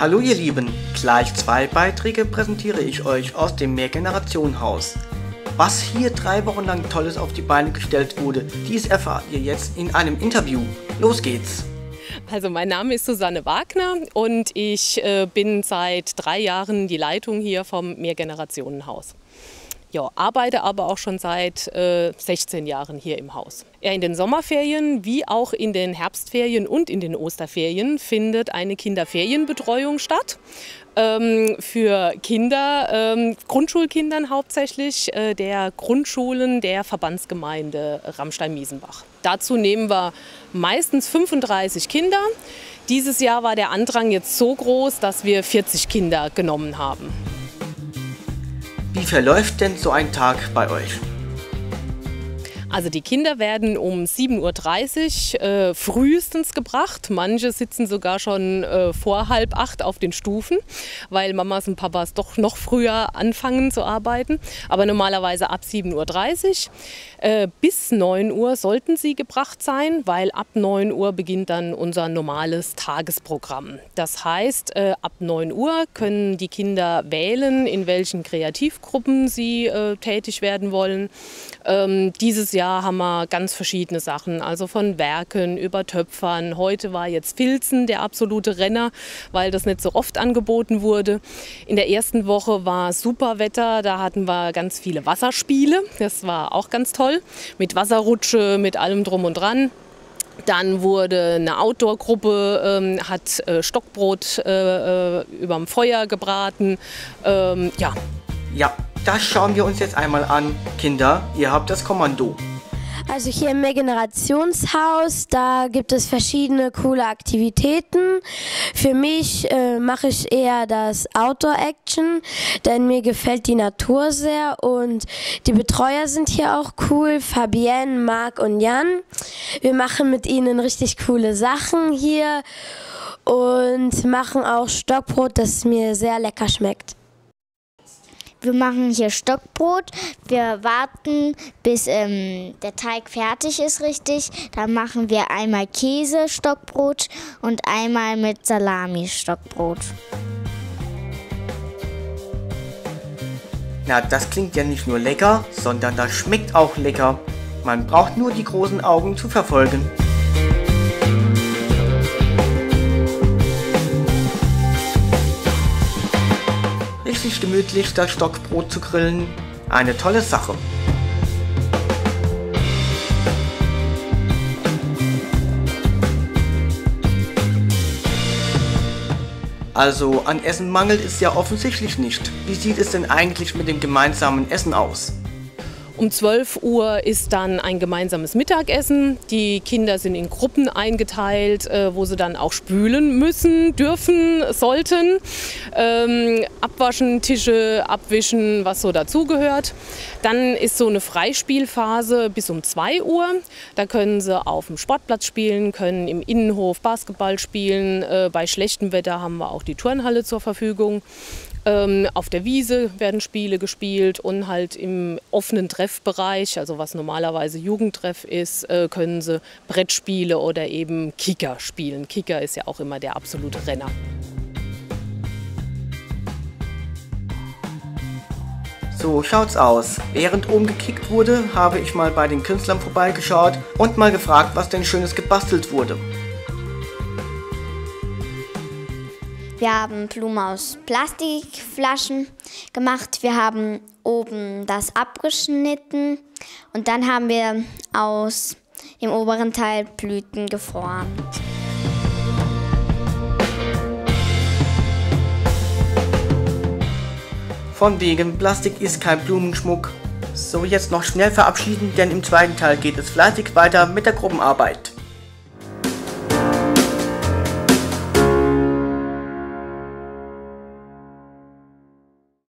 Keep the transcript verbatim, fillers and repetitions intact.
Hallo ihr Lieben, gleich zwei Beiträge präsentiere ich euch aus dem Mehrgenerationenhaus. Was hier drei Wochen lang Tolles auf die Beine gestellt wurde, dies erfahrt ihr jetzt in einem Interview. Los geht's! Also mein Name ist Susanne Wagner und ich äh, bin seit drei Jahren die Leitung hier vom Mehrgenerationenhaus. Ja, arbeite aber auch schon seit äh, sechzehn Jahren hier im Haus. Ja, in den Sommerferien wie auch in den Herbstferien und in den Osterferien findet eine Kinderferienbetreuung statt. Ähm, für Kinder, ähm, Grundschulkindern hauptsächlich, äh, der Grundschulen der Verbandsgemeinde Ramstein-Miesenbach. Dazu nehmen wir meistens fünfunddreißig Kinder. Dieses Jahr war der Andrang jetzt so groß, dass wir vierzig Kinder genommen haben. Wie verläuft denn so ein Tag bei euch? Also die Kinder werden um sieben Uhr dreißig äh, frühestens gebracht. Manche sitzen sogar schon äh, vor halb acht auf den Stufen, weil Mamas und Papas doch noch früher anfangen zu arbeiten. Aber normalerweise ab sieben Uhr dreißig. Äh, bis neun Uhr sollten sie gebracht sein, weil ab neun Uhr beginnt dann unser normales Tagesprogramm. Das heißt, äh, ab neun Uhr können die Kinder wählen, in welchen Kreativgruppen sie äh, tätig werden wollen. Ähm, dieses Jahr haben wir ganz verschiedene Sachen, also von Werken über Töpfern. Heute war jetzt Filzen der absolute Renner, weil das nicht so oft angeboten wurde. In der ersten Woche war super Wetter, da hatten wir ganz viele Wasserspiele. Das war auch ganz toll, mit Wasserrutsche, mit allem drum und dran. Dann wurde eine Outdoor-Gruppe, ähm, hat äh, Stockbrot äh, überm Feuer gebraten. Ähm, ja. Ja, das schauen wir uns jetzt einmal an. Kinder, ihr habt das Kommando. Also hier im Mehrgenerationshaus, da gibt es verschiedene coole Aktivitäten. Für mich äh, mache ich eher das Outdoor-Action, denn mir gefällt die Natur sehr und die Betreuer sind hier auch cool, Fabienne, Marc und Jan. Wir machen mit ihnen richtig coole Sachen hier und machen auch Stockbrot, das mir sehr lecker schmeckt. Wir machen hier Stockbrot. Wir warten, bis ähm, der Teig fertig ist richtig. Dann machen wir einmal Käse-Stockbrot und einmal mit Salami-Stockbrot. Na, das klingt ja nicht nur lecker, sondern das schmeckt auch lecker. Man braucht nur die großen Augen zu verfolgen. Richtig gemütlich das Stockbrot zu grillen, eine tolle Sache. Also an Essen mangelt es ja offensichtlich nicht. Wie sieht es denn eigentlich mit dem gemeinsamen Essen aus? Um zwölf Uhr ist dann ein gemeinsames Mittagessen. Die Kinder sind in Gruppen eingeteilt, wo sie dann auch spülen müssen, dürfen, sollten. Ähm, abwaschen, Tische abwischen, was so dazugehört. Dann ist so eine Freispielphase bis um zwei Uhr. Da können sie auf dem Sportplatz spielen, können im Innenhof Basketball spielen. Äh, bei schlechtem Wetter haben wir auch die Turnhalle zur Verfügung. Ähm, auf der Wiese werden Spiele gespielt und halt im offenen Treffbereich, also was normalerweise Jugendtreff ist, äh, können sie Brettspiele oder eben Kicker spielen. Kicker ist ja auch immer der absolute Renner. So schaut's aus. Während oben gekickt wurde, habe ich mal bei den Künstlern vorbeigeschaut und mal gefragt, was denn Schönes gebastelt wurde. Wir haben Blumen aus Plastikflaschen gemacht. Wir haben oben das abgeschnitten und dann haben wir aus dem oberen Teil Blüten geformt. Von wegen Plastik ist kein Blumenschmuck. So, jetzt noch schnell verabschieden, denn im zweiten Teil geht es fleißig weiter mit der Gruppenarbeit.